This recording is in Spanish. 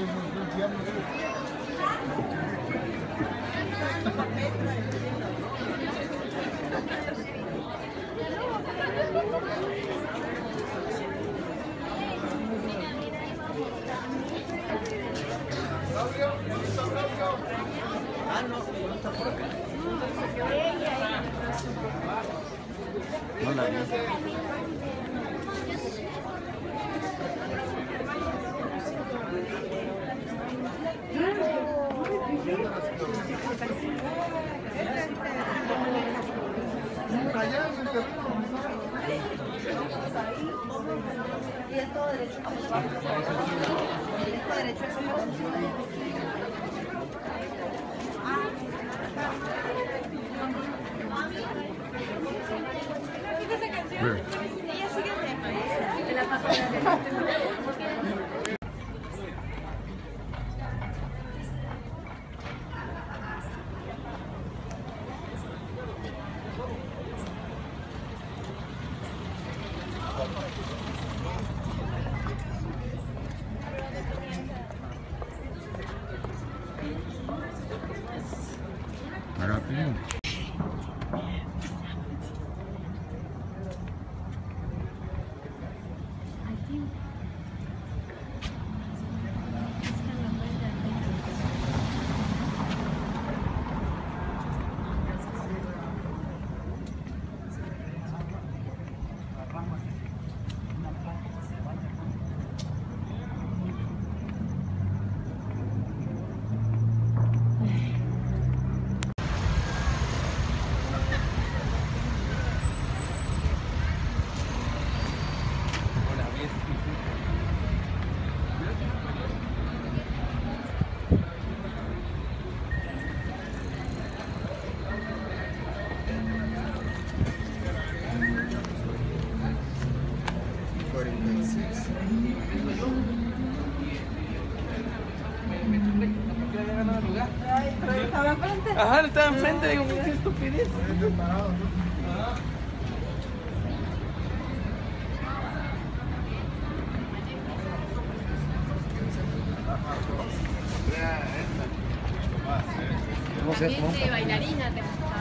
Ah, no, no está por acá. No la vi. Y es todo derecho. Es todo derecho. Ella sigue de la pasada. Rápido. Ajá, estaba enfrente, digo, qué estupidez. También de bailarina te gustaba.